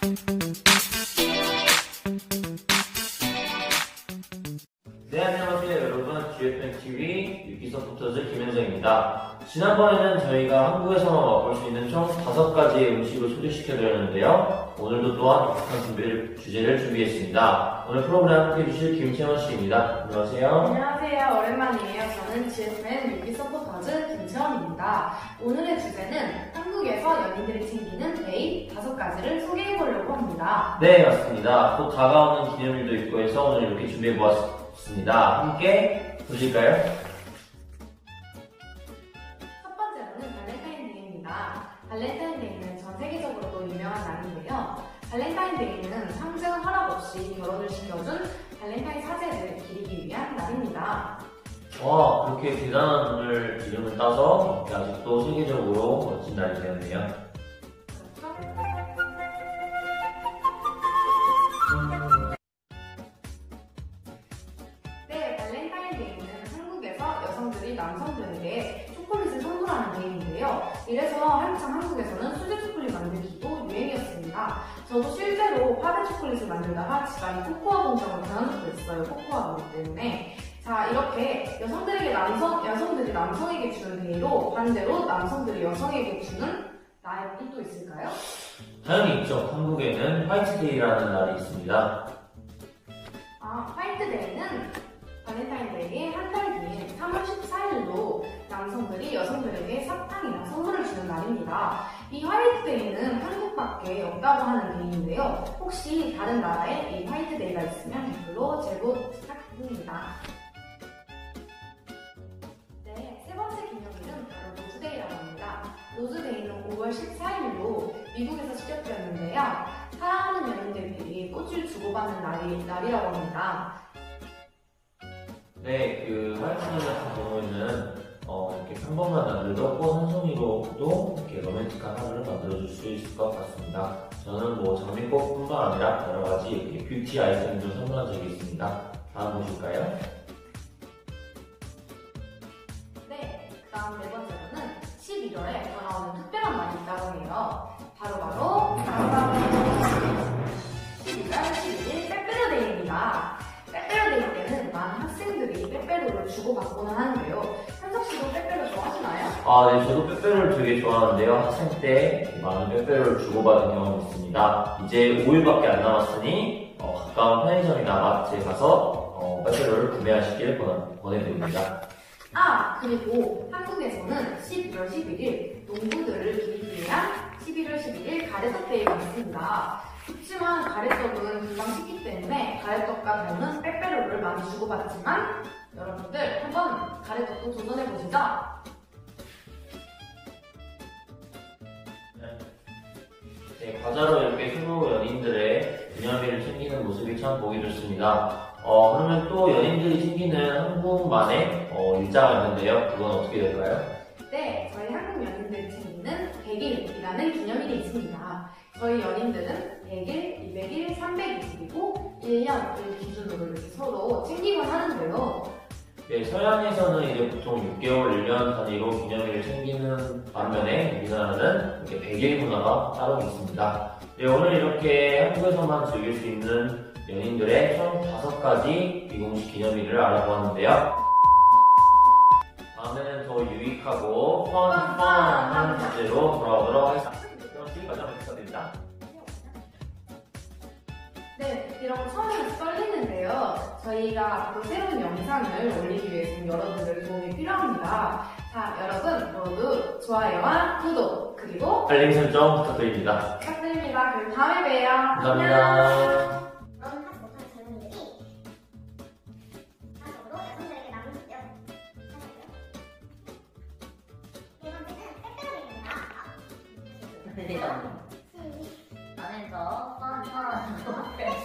네, 안녕하세요 여러분. GFMTV 유기서포터즈 김현정입니다. 지난번에는 저희가 한국에서만 맛볼 수 있는 총 5가지의 음식을 소개시켜드렸는데요. 오늘도 또한 독특한 주제를 준비했습니다. 오늘 프로그램 함께해주실 김채원씨입니다. 안녕하세요. 안녕하세요. 오랜만이에요. 저는 GFM 유기서포터즈 김채원입니다. 오늘의 주제는 한국에서 연인들이 챙기는 데이 5가지를 소개해보려고 합니다. 네, 맞습니다. 곧 다가오는 기념일도 있고 해서 오늘 이렇게 준비해보았습니다. 함께 보실까요? 첫 번째로는 발렌타인데이입니다. 발렌타인데이는 전 세계적으로도 유명한 날인데요. 발렌타인데이는 상징 허락 없이 결혼을 시켜준 발렌타인 사제를 기리기 위한 날입니다. 와, 그렇게 대단한 분을 이름을 따서 이렇게 아직도 세계적으로 멋진 날이 되었네요. 네, 발렌타인데이는 한국에서 여성들이 남성들에게 초콜릿을 선물하는 데이인데요. 이래서 한창 한국에서는 수제 초콜릿 만들기도 유행이었습니다. 저도 실제로 화배 초콜릿을 만들다가 집안이 코코아 공장으로 변한 적도 있어요. 코코아 가루 때문에. 자, 이렇게 여성들이 남성에게 주는 데이로 반대로 남성들이 여성에게 주는 날이 또 있을까요? 당연히 있죠. 한국에는 화이트데이라는 날이 있습니다. 화이트데이는 발렌타인데이의 한 달 뒤인 3월 14일로 남성들이 여성들에게 사탕이나 선물을 주는 날입니다. 이 화이트데이는 한국밖에 없다고 하는 데이인데요. 혹시 다른 나라에 이 화이트데이가 있으면 댓글로 제보 부탁드립니다. 네, 세 번째 기념일은 바로 로즈데이라고 합니다. 로즈데이는 5월 14일로 미국에서 시작되었는데요. 사랑하는 연인들끼리 꽃을 주고받는 날이라고 합니다. 네, 화이트데이 같은 경우에는 이렇게 평범한 날들도 꽃 한 송이로도 이렇게 로맨틱한 하루를 만들어줄 수 있을 것 같습니다. 저는 장미꽃뿐만 아니라 여러 가지 이렇게 뷰티 아이템도 선물한 적이 있습니다. 다음 보실까요? 네, 그다음 네 번째로는 11월에 다가오는 특별한 날이 있다고 해요. 바로 11월 11일 빼빼로데이입니다. 빼빼로데이 때는 많은 학생들이 빼빼로를 주고받고는 하는데요. 현석 씨도 빼빼로 좋아하시나요? 네, 저도 빼빼로를 되게 좋아하는데요. 학생 때 많은 빼빼로를 주고받은 경험이 있습니다. 이제 5일밖에 안 남았으니 가까운 편의점이나 마트에 가서 빼빼로를 구매하시길 권해드립니다. 그리고 한국에서는 11월 11일 농부들을 기리기 위한 11월 11일 가래떡데이가 있습니다. 그렇지만 가래떡은 금방 식기 때문에 가래떡과 닮은 빼빼로를 많이 주고받지만 여러분들 한번 가래떡도 도전해보시죠. 네, 과자로 이렇게 서로 연인들의 기념일을 챙기는 모습이 참 보기 좋습니다. 그러면 또 연인들이 챙기는 한국만의 일자가 있는데요. 그건 어떻게 될까요? 네, 저희 한국 연인들이 챙기는 100일이라는 기념일이 있습니다. 저희 연인들은 100일, 200일, 320일이고 1년을 기준으로 이렇게 서로 챙기곤 하는데요. 네, 서양에서는 이제 보통 6개월, 1년 단위로 기념일을 챙기는 반면에 우리나라는 이렇게 100일 문화가 따로 있습니다. 네, 오늘 이렇게 한국에서만 즐길 수 있는 연인들의 총 5가지 비공식 기념일을 알아보았는데요. 다음에는 더 유익하고 펀한 주제로 돌아오도록 하겠습니다. 그럼 지금까지 한번 부탁드립니다. 네, 이런 거 처음에는 떨리는데요. 저희가 앞으로 새로운 영상을 올리기 위해서는 여러분들의 도움이 필요합니다. 자, 여러분 모두 좋아요와 구독 그리고 알림 설정 부탁드립니다. 부탁드립니다. 그럼 다음에 봬요. 감사합니다. 그런 하지 못하는 젊은이들이 사적으로 여성들에게 남은 주요 네 번째는 빼빼로데이입니다. 안에서 뻔뻔한